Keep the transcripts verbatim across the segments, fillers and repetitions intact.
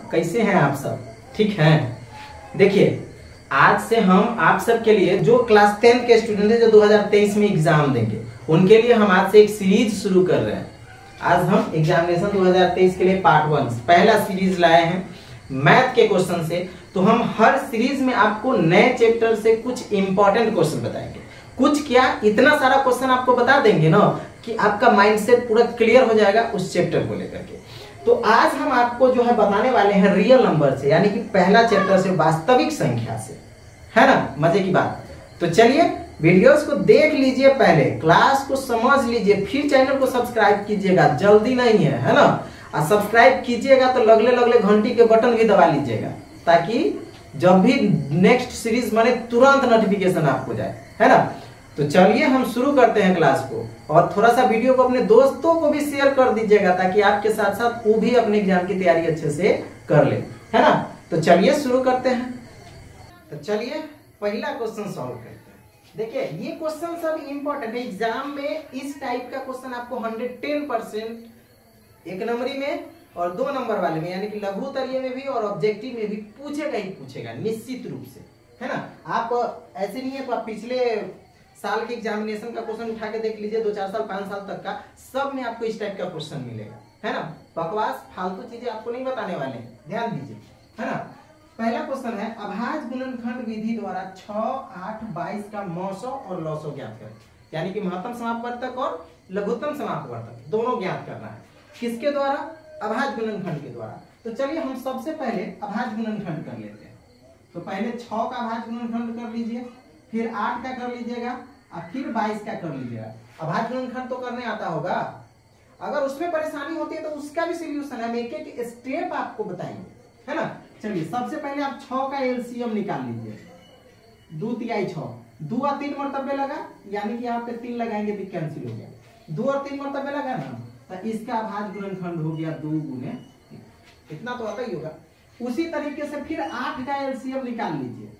कैसे हैं आप सब? ठीक हैं? देखिए, आज से हम आप सब के लिए जो क्लास टेंथ के स्टूडेंट हैं जो दो हज़ार तेईस में एग्जाम देंगे, उनके लिए हम आज से एक सीरीज शुरू कर रहे हैं। आज हम एग्जामिनेशन दो हज़ार तेईस के लिए पार्ट वन पहला सीरीज लाए हैं मैथ के क्वेश्चन से। तो हम हर सीरीज में आपको नए चैप्टर से कुछ इंपॉर्टेंट क्वेश्चन बताएंगे। कुछ क्या, इतना सारा क्वेश्चन आपको बता देंगे ना कि आपका माइंडसेट पूरा क्लियर हो जाएगा उस चैप्टर को लेकर के। तो आज हम आपको जो है बताने वाले हैं रियल नंबर से, यानी कि पहला चैप्टर से, वास्तविक संख्या से, है ना? मजे की बात। तो चलिए वीडियोस को देख लीजिए, पहले क्लास को समझ लीजिए, फिर चैनल को सब्सक्राइब कीजिएगा, जल्दी नहीं है, है ना? और सब्सक्राइब कीजिएगा तो लगले लगले घंटी के बटन भी दबा लीजिएगा, ताकि जब भी नेक्स्ट सीरीज बने तुरंत नोटिफिकेशन आपको जाए, है ना? तो चलिए हम शुरू करते हैं क्लास को, और थोड़ा सा वीडियो को अपने दोस्तों को भी शेयर कर दीजिएगा, ताकि आपके साथ साथ वो भी अपने एग्जाम की तैयारी अच्छे से कर ले, है ना? तो चलिए शुरू करते हैं। तो चलिए पहला क्वेश्चन सॉल्व करते हैं। देखिए ये क्वेश्चन सब इंपॉर्टेंट है, एग्जाम में इस टाइप का क्वेश्चन आपको हंड्रेड टेन परसेंट एक नंबरी में और दो नंबर वाले में, यानी कि लघु उत्तरीय में भी और ऑब्जेक्टिव में भी पूछेगा ही पूछेगा निश्चित रूप से, है ना? आप ऐसे नहीं है तो आप पिछले साल के एग्जामिनेशन का क्वेश्चन उठा के देख लीजिए, दो चार साल पांच साल तक का, सब में आपको इस टाइप का क्वेश्चन मिलेगा, है ना? बकवास फालतू चीजें आपको नहीं बताने वाले हैं, ध्यान दीजिए, है ना? पहला क्वेश्चन है, अभाज्य गुणनखंड विधि द्वारा छह, आठ, बाईस का मौसो और लौसो ज्ञात करें। यानी कि महत्तम समापवर्तक और लघुत्तम समापवर्तक दोनों ज्ञात करना है। किसके द्वारा? अभाज्य गुणनखंड के द्वारा। तो चलिए हम सबसे पहले अभाज्य गुणनखंड कर लेते हैं। तो पहले छह का अभाज्य गुणनखंड कर लीजिए, फिर आठ का कर लीजिएगा और फिर बाईस का कर लीजिएगा। अभाज्य गुणनखंड तो करने आता होगा, अगर उसमें परेशानी होती है तो उसका भी सॉल्यूशन है, हम एक एक स्टेप आपको बताएंगे, है ना? चलिए सबसे पहले आप छह का एलसीएम निकाल लीजिए। दो तिहाई छह, दो और तीन मरतबे लगा, यानी कि यहाँ पे तीन लगाएंगे तो कैंसिल हो गया, दो और तीन मरतबे लगा ना, तो इसका अभाज्य गुणनखंड हो गया दो गुने, इतना तो आता ही होगा। उसी तरीके से फिर आठ का एलसीएम निकाल लीजिए।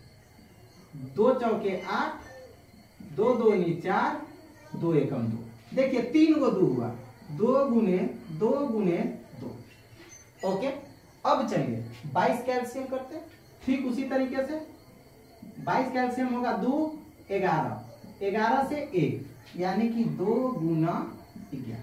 दो चौके आठ, दो दो नी चार, दो एकम दो। देखिए तीन गो दो हुआ, दो गुने दो गुने दो। ओके, अब चलिए बाईस का एलसीएम करते हैं। ठीक उसी तरीके से बाईस का एलसीएम होगा दो, ग्यारह, ग्यारह से एक, यानी कि दो गुना ग्यारह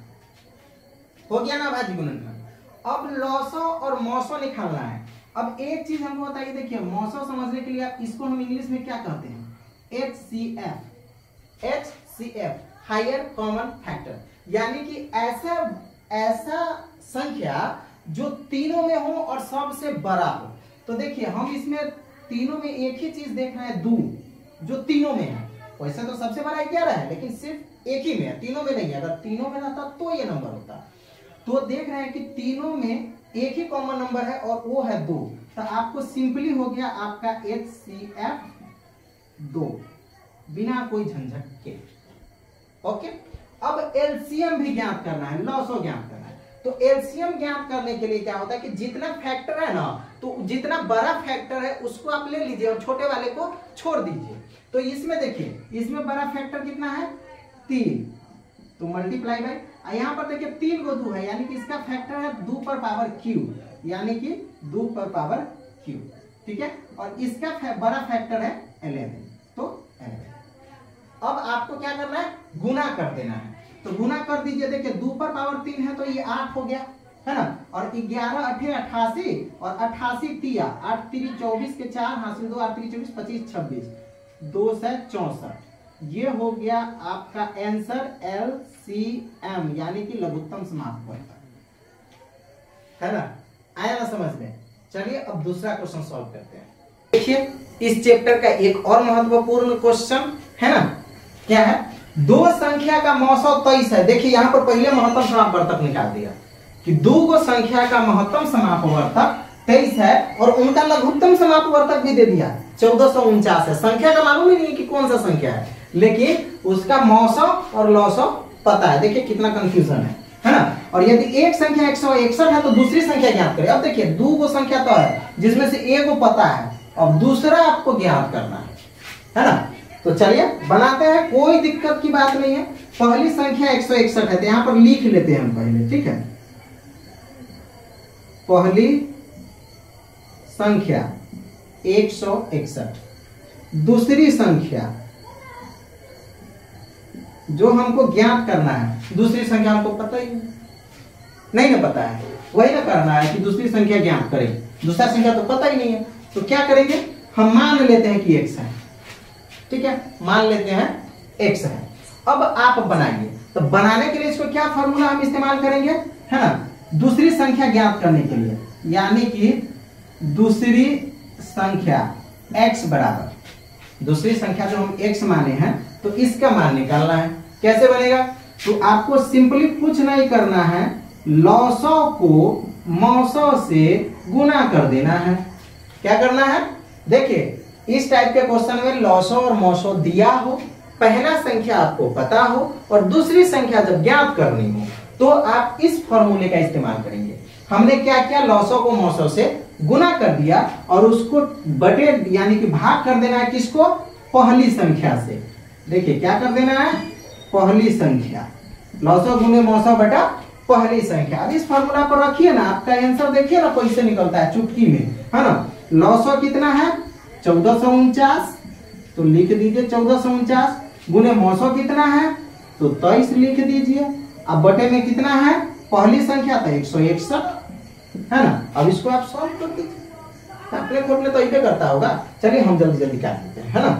हो गया ना अभाज्य गुणनखंड। अब लौसो और मौसो निकालना है। अब एक चीज हमको बताइए, देखिए मौसो समझने के लिए आप इसको हम इंग्लिश में क्या कहते हैं? H C F. H C F higher common factor, यानी कि ऐसा ऐसा संख्या जो तीनों में हो और सबसे बड़ा हो। तो देखिए हम इसमें तीनों में एक ही चीज देख रहे हैं, दो, जो तीनों में है। वैसे तो सबसे बड़ा ग्यारह है, लेकिन सिर्फ एक ही में है, तीनों में नहीं है। अगर तीनों में रहता तो ये नंबर होता। तो देख रहे हैं कि तीनों में एक ही कॉमन नंबर है और वो है दो। तो आपको सिंपली हो गया आपका एच सी एफ दो, बिना कोई झंझट के। ओके, अब एलसीएम भी ज्ञात करना है, लॉसो ज्ञात करना है। तो एलसीएम ज्ञात करने के लिए क्या होता है कि जितना फैक्टर है ना, तो जितना बड़ा फैक्टर है उसको आप ले लीजिए और छोटे वाले को छोड़ दीजिए। तो इसमें देखिए, इसमें बड़ा फैक्टर कितना है? तीन, तो मल्टीप्लाई बाय, यहाँ पर देखिए तीन गो दो है, यानी कि इसका फैक्टर है दो पर पावर क्यू, यानी कि दो पर पावर क्यू, ठीक है? और इसका फै, बड़ा फैक्टर है इलेवन, तो इलेवन। अब आपको क्या करना है? गुना कर देना है। तो गुना कर दीजिए। देखिए दो पर पावर तीन है तो ये आठ हो गया, है ना? और ग्यारह अठे अट्ठासी, और अट्ठासी तिया, आठ तिरी चौबीस के चार हासिल दो, आठ तिरी चौबीस, पच्चीस छब्बीस, दो सौ चौसठ। ये हो गया आपका आंसर एल सी एम, यानी कि लघुत्तम समापवर्तक, है ना? आया ना समझ में? चलिए अब दूसरा क्वेश्चन सॉल्व करते हैं। देखिए इस चैप्टर का एक और महत्वपूर्ण क्वेश्चन है ना, क्या है? दो संख्या का मौसो तेईस है। देखिए यहाँ पर पहले महत्तम समापवर्तक निकाल दिया कि दो गो संख्या का महत्तम समापवर्तक तेईस है, और उनका लघुत्तम समापवर्तक भी दे दिया चौदह सौ उनचास है। संख्या का मालूम ही नहीं है कि कौन सा संख्या है, लेकिन उसका मौसो और लौसो पता है। देखिए कितना कंफ्यूजन है, है ना? और यदि एक संख्या एक सौ इकसठ है तो दूसरी संख्या ज्ञात करें। अब देखिए दो गो संख्या तो है, जिसमें से एक को पता है, अब दूसरा आपको ज्ञात करना है, है ना? तो चलिए बनाते हैं, कोई दिक्कत की बात नहीं है। पहली संख्या एक सौ इकसठ है, तो यहां पर लिख लेते हैं हम पहले, ठीक है? पहली संख्या एक सौ इकसठ। दूसरी संख्या जो हमको ज्ञात करना है, दूसरी संख्या हमको पता ही नहीं ना पता है, वही ना करना है कि दूसरी संख्या ज्ञात करें। दूसरा संख्या तो पता ही नहीं है, तो क्या करेंगे, हम मान लेते हैं कि एक्स है। ठीक है, मान लेते हैं एक्स है। अब आप बनाइए, तो बनाने के लिए इसको क्या फॉर्मूला हम इस्तेमाल करेंगे, है ना, दूसरी संख्या ज्ञात करने के लिए, यानी कि दूसरी संख्या x बराबर, दूसरी संख्या जो हम x माने हैं तो इसका मान निकालना है। कैसे बनेगा, तो आपको सिंपली कुछ नहीं करना है, लौसौ को मौसौ से गुना कर देना है। क्या करना है, देखिए इस टाइप के क्वेश्चन में लौसौ और मौसौ दिया हो, पहला संख्या आपको पता हो और दूसरी संख्या जब ज्ञात करनी हो तो आप इस फॉर्मूले का इस्तेमाल करेंगे। हमने क्या किया, लौसौ को मौसौ से गुना कर दिया और उसको बटे यानी कि भाग कर देना है किसको, पहली संख्या से। देखिए क्या कर देना है, पहली संख्या, लौसौ गुने मौसौ बटा पहली संख्या। अब इस फॉर्मूला पर रखिए ना, आपका आंसर देखिए ना कैसे निकलता है चुटकी में, है ना। लौसौ कितना है, चौदह सौ उनचास, तो लिख दीजिए चौदह सौ उनचास, गुने मौसौ कितना है तो तेईस लिख दीजिए। अब बटे में कितना है, पहली संख्या तो एक सौ इकसठ, है ना। अब इसको आप सॉल्व कर दीजिए, अपने खोटने तो इसे करता होगा। चलिए हम जल्दी जल्दी काट देते हैं, है ना।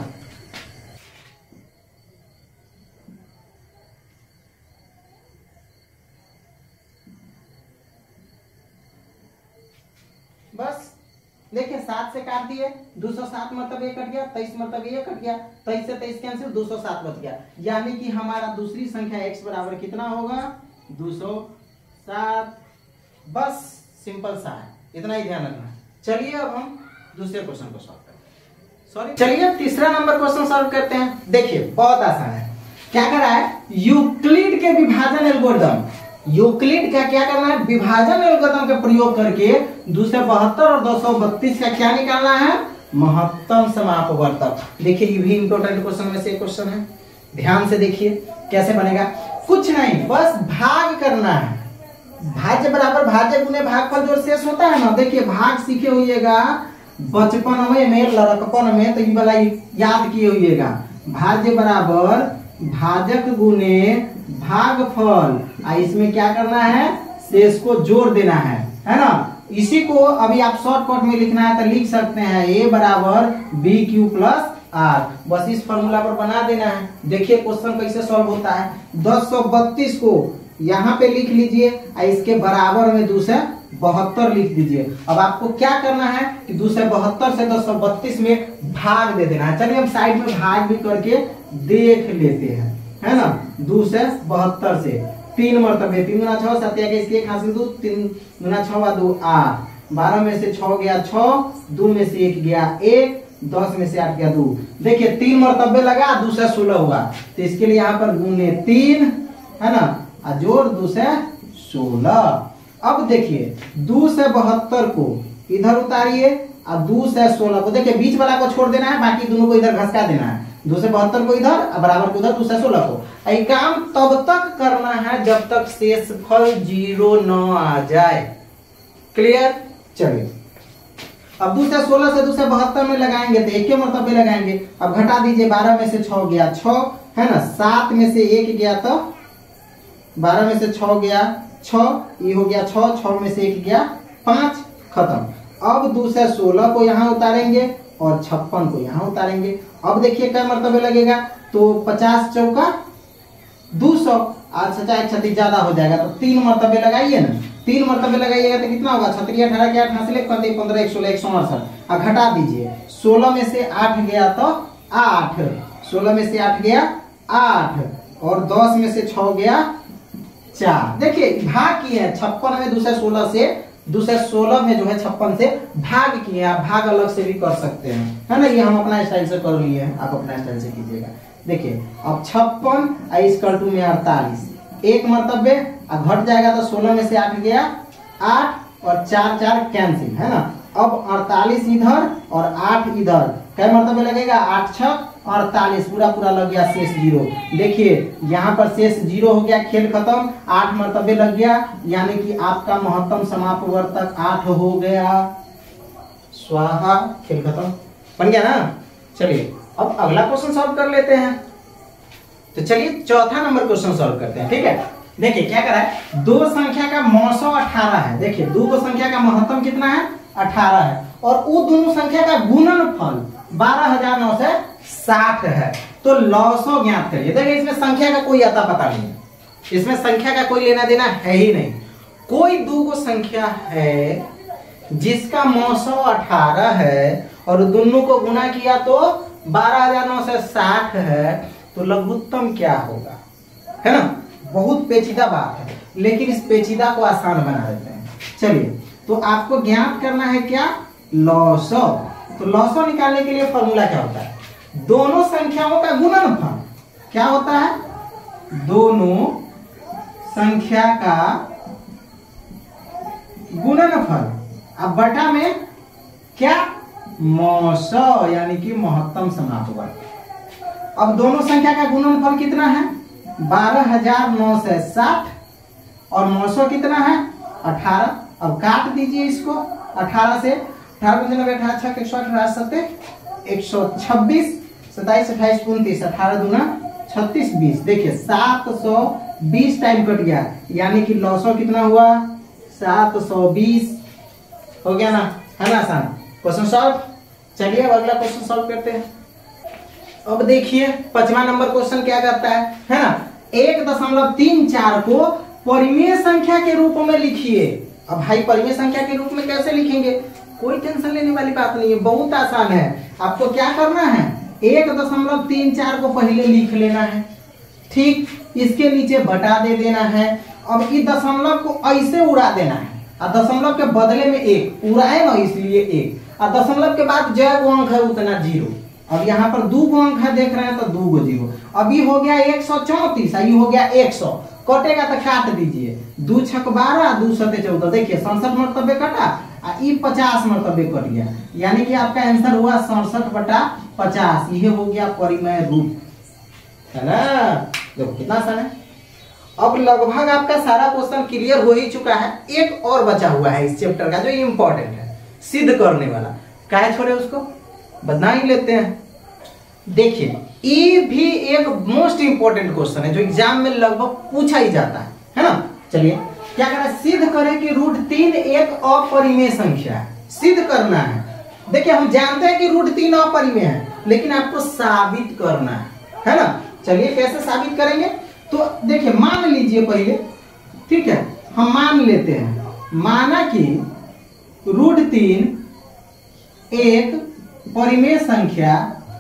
बस देखिए सात से काट दिए, दो सौ सात मतलब ये कट गया, तेईस मतलब ये कट गया, तेईस से तेईस कैंसिल, दो सौ सात बच गया। यानी कि हमारा दूसरी संख्या x बराबर कितना होगा, दो सौ सात। बस सिंपल सा है, इतना ही ध्यान रखना। चलिए अब हम दूसरे क्वेश्चन को सॉल्व करते हैं। सॉरी चलिए तीसरा नंबर क्वेश्चन सॉल्व करते हैं। देखिए बहुत आसान है, क्या कर रहा है, यूक्लिड के विभाजन एल्गोरिथम, यूक्लिड का क्या करना है, विभाजन एल्गोरिथम का प्रयोग करके दो सौ बहत्तर और दो सौ बत्तीस का क्या निकालना है, महत्तम समापवर्तक। देखिए ये भी इंपॉर्टेंट क्वेश्चन में से एक क्वेश्चन है, ध्यान से देखिए कैसे बनेगा। कुछ नहीं, बस भाग करना है, भाज्य बराबर भाज्य गुने भागफल जो शेष होता है ना। देखिए भाग सीखे होइएगा बचपन में, में लड़कपन में, तो ये वाला याद किए होइएगा, भाज्य बराबर भाजक गुने भागफल, इसमें क्या करना है, शेष को जोड़ देना है, है ना। इसी को अभी आप शॉर्टकट में लिखना है तो लिख सकते हैं, ए बराबर बी क्यू प्लस आर, बस इस फॉर्मूला पर बना देना है। देखिए क्वेश्चन कैसे सॉल्व होता है। दस सौ बत्तीस को यहाँ पे लिख लीजिए, इसके बराबर में दो सौ बहत्तर लिख दीजिए। अब आपको क्या करना है कि दो सौ बहत्तर से दस सौ बत्तीस में भाग दे देना है। चलिए हम साइड में भाग भी करके देख लेते हैं, है ना। दो सौ बहत्तर से तीन मरतबे, तीन गुना छह, सत्या के इसके एक हासिल दो, तीन गुना छह दो आठ, बारह में से छह गया छह, दो में से एक गया एक, दस में से आठ गया दो। देखिए तीन मरतबे लगा, दो सौ सोलह हुआ, तो इसके लिए यहाँ पर गुने तीन, है ना, जोड़ दो सौ सोलह। अब देखिए दो सौ बहत्तर को इधर उतारिए और दो सौ सोलह को, देखिए बीच वाला को छोड़ देना है, बाकी दोनों को इधर घसका देना है। दो सौ बहत्तर को इधर और बराबर को उधर, दो सौ सोलह को। ये काम तब तक करना है जब तक शेषफल जीरो न आ जाए। क्लियर, चलिए अब दो सौ सोलह से दो सौ बहत्तर में लगाएंगे तो एक के मरतबे लगाएंगे। अब घटा दीजिए, बारह में से छह गया छह, है ना, सात में से एक गया तो बारह में से छह गया छह, ये हो गया छह, छह में से एक गया पांच, खत्म। अब दो सौ सोलह को यहाँ उतारेंगे और छप्पन को यहाँ उतारेंगे। अब देखिए क्या मरतबे लगेगा, तो पचास चौका दो सौ, आज सच्चाई छत्तीस ज्यादा हो जाएगा तो तीन मरतबे लगाइए ना, तीन मरतबे लगाइएगा तो कितना होगा, छत्तीस अठारह के आठ हासिल, पंद्रह एक सोलह एक सौ अड़सठ। अब घटा दीजिए, सोलह में से आठ गया तो आठ, सोलह में से आठ गया आठ, और दस में से छह गया चार। देखिए भाग किए हैं छप्पन में, दो सौ सोलह से दो सौ सोलह में जो है छप्पन से भाग किए, आप भाग अलग से भी कर सकते हैं, है ना। ये हम अपना स्टाइल से कर लिए हैं, आप अपना स्टाइल से कीजिएगा। देखिए अब छप्पन इक्वल टू में अड़तालीस, एक मरतबे घट जाएगा तो सोलह में से आठ गया आठ और चार चार कैंसिल, है ना। अब अड़तालीस इधर और आठ इधर, क्या मरतबे लगेगा, आठ छह अड़तालीस, पूरा पूरा लग गया शेष जीरो। देखिए यहाँ पर शेष जीरो हो गया, खेल खत्म, आठ मरतबे लग गया, यानी कि आपका महत्तम समापवर्तक आठ हो गया। स्वाहा, खेल खत्म, बन गया ना। चलिए अब अगला क्वेश्चन सॉल्व कर लेते हैं। तो चलिए चौथा नंबर क्वेश्चन सॉल्व करते हैं। ठीक है, देखिए क्या करा है, दो संख्या का मौसौ अठारह है। देखिए दो को संख्या का महत्तम कितना है, अठारह है, और वो दोनों संख्या का गुणनफल बारह हजार नौ सौ साठ है। तो लौसौ ज्ञात करिए। देखिए इसमें संख्या का कोई अता पता नहीं है, इसमें संख्या का कोई लेना देना है ही नहीं। कोई दो को संख्या है जिसका मौसौ अठारह है और दोनों को गुना किया तो बारह हजार नौ सौ साठ है, तो लघुत्तम क्या होगा, है ना। बहुत पेचीदा बात है, लेकिन इस पेचीदा को आसान बना देते हैं। चलिए तो आपको ज्ञात करना है क्या, लौसौ। तो लौसौ निकालने के लिए फॉर्मूला क्या होता है, दोनों संख्याओं का गुणनफल क्या होता है, दोनों संख्या का गुणनफल, अब बटा में क्या, मौसौ यानी कि महत्तम समाप्त वर्ग। अब दोनों संख्या का गुणनफल कितना है, बारह हजार नौ सौ साठ, और मौसौ कितना है, अठारह। अब काट दीजिए इसको, अठारह से अठारह पंचानबे अठारह छह एक सौ अठारह सत्ते एक सौ छब्बीस, सताइस अट्ठाईस उनतीस, अठारह दूना छत्तीस, बीस। देखिए सात सौ बीस टाइम कट गया, यानी कि लौसौ कितना हुआ, सात सौ बीस। हो गया ना, है ना आसान क्वेश्चन सॉल्व। चलिए अब अगला क्वेश्चन सॉल्व करते हैं। अब देखिए पांचवा नंबर क्वेश्चन क्या करता है, है ना, एक दशमलव तीन चार को परिमेय संख्या के रूप में लिखिए। अब भाई परिमेय संख्या के रूप में कैसे लिखेंगे, कोई टेंशन लेने वाली बात नहीं है, बहुत आसान है। आपको क्या करना है, एक दशमलव तीन चार को पहले लिख लेना है, ठीक, इसके नीचे बटा दे देना है। अब इस दशमलव को ऐसे उड़ा देना है, और दशमलव के बदले में एक उड़ाए ना, इसलिए एक, और दशमलव के बाद जो अंक है उतना जीरो। अब यहाँ पर दो गो अंक है देख रहे हैं, तो दो गो जीरो। अभी हो गया एक सौ चौतीस, ये हो गया एक सौ, कटेगा तो काट दीजिए, दो छक बारह, दो सते चौदह। देखिए सड़सठ मरतबे कटा, ये पचास मरतबे कट गया, यानी कि आपका आंसर हुआ सड़सठ बटा पचास। ये हो गया परिमेय रूप, है ना। देखो कितना आसान है। अब लगभग आपका सारा क्वेश्चन क्लियर हो ही चुका है, एक और बचा हुआ है इस चैप्टर का जो इम्पोर्टेंट है, सिद्ध करने वाला। काहे छोड़े उसको, बना ही लेते हैं। देखिए ये भी एक मोस्ट इंपोर्टेंट क्वेश्चन है जो एग्जाम में लगभग पूछा ही जाता है, है ना। चलिए क्या करना है, सिद्ध करें कि रूट तीन एक अपरिमेय संख्या है, सिद्ध करना है। देखिए हम जानते हैं कि रूट तीन अपरिमेय है, लेकिन आपको साबित करना है, है ना। चलिए कैसे साबित करेंगे, तो देखिए मान लीजिए पहले, ठीक है, हम मान लेते हैं, माना कि रूट तीन एक परिमेय संख्या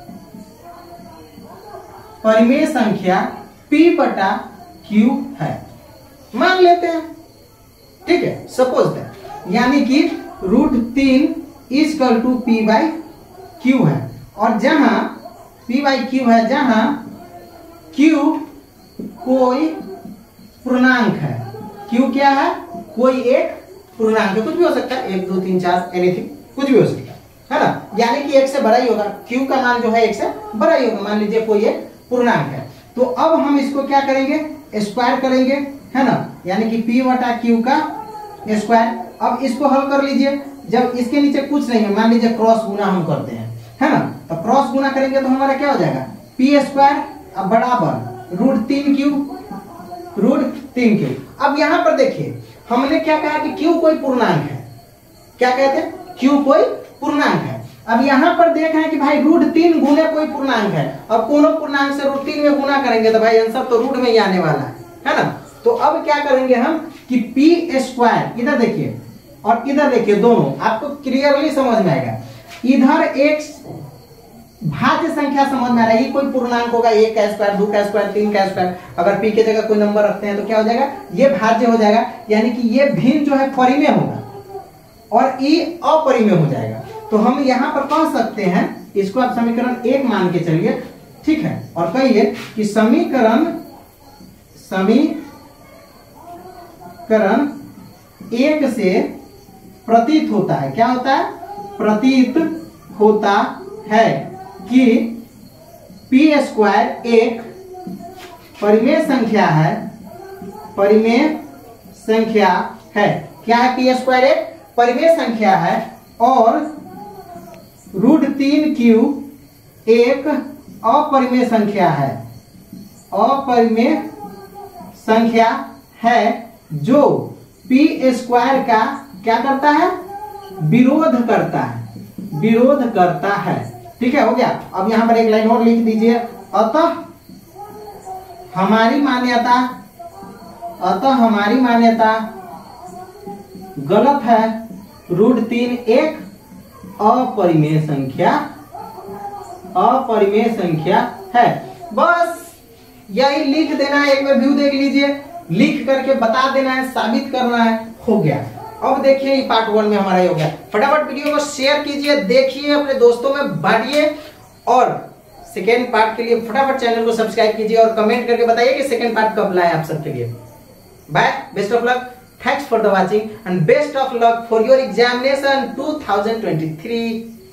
परिमेय संख्या p बटा q है, मान लेते हैं, ठीक है, सपोज दैट, यानी कि रूट तीन is equal to P by Q है, और जहां p बाई क्यू है, जहां q कोई पूर्णांक है, q क्या है, कोई एक पूर्णांक है, कुछ भी हो सकता है, एक दो तीन चार एनीथिंग, कुछ भी हो सकता है, है ना, यानी कि एक से बड़ा ही होगा, q का मान जो है एक से बड़ा ही होगा, मान लीजिए कोई एक पूर्णांक है। तो अब हम इसको क्या करेंगे, स्क्वायर करेंगे, है ना, यानी कि p बटा q का स्क्वायर। अब इसको हल कर लीजिए, जब इसके नीचे कुछ नहीं है, मान लीजिए क्रॉस गुना हम करते हैं, है ना, तो क्रॉस गुना करेंगे तो हमारा क्या हो जाएगा, p स्क्वायर अब बराबर रूट तीन क्यू, रूट तीन क्यू। अब यहाँ पर देखिए हमने क्या कहा कि q कोई पूर्णांक है, क्या कहते हैं, q कोई पूर्णांक है। अब यहाँ पर देख रहे हैं कि भाई रूट तीन गुने कोई पूर्णांक है, अब कोनो पूर्णांक से रूट तीन में गुना करेंगे तो भाई आंसर तो रूट में ही आने वाला है, है ना। तो अब क्या करेंगे हम कि p स्क्वायर, इधर देखिए और इधर देखिए, दोनों आपको क्लियरली समझ में आएगा। इधर एक भाज्य संख्या समझ में आ रहा है, ये कोई पूर्णांक होगा, एक का स्क्वायर, दो का स्क्वायर, तीन का स्क्वायर, अगर p के जगह कोई नंबर रखते हैं तो क्या हो जाएगा, ये भाज्य हो जाएगा, यानी कि ये भिन्न जो है परिमेय होगा और ये अपरिमेय हो जाएगा। तो हम यहाँ पर कह सकते हैं, इसको आप समीकरण एक मान के चलिए, ठीक है, और कहिए कि समीकरण समीकरण एक से प्रतीत होता है, क्या होता है, प्रतीत होता है कि p स्क्वायर एक परिमेय संख्या है, परिमेय संख्या है, क्या है, p स्क्वायर एक परिमेय संख्या है, और तीन क्यू एक अपरिमेय संख्या है, अपरिमेय संख्या है जो पी स्क्वायर का क्या करता है, विरोध करता है, विरोध करता है। ठीक है, हो गया। अब यहां पर एक लाइन और लिख दीजिए, अतः हमारी मान्यता, अतः हमारी मान्यता गलत है, रूट तीन एक अपरिमेय संख्या, अपरिमेय संख्या है। बस यही लिख देना है, एक बार व्यू देख लीजिए, लिख करके बता देना है, साबित करना है, हो गया। अब देखिए पार्ट वन में हमारा ये हो गया। फटाफट वीडियो को शेयर कीजिए, देखिए, अपने दोस्तों में बांटिए और सेकेंड पार्ट के लिए फटाफट चैनल को सब्सक्राइब कीजिए और कमेंट करके बताइए कि सेकेंड पार्ट कब लाए आप सबके लिए। Bye, best of luck, thanks for the watching and best of luck for your examination two thousand twenty three.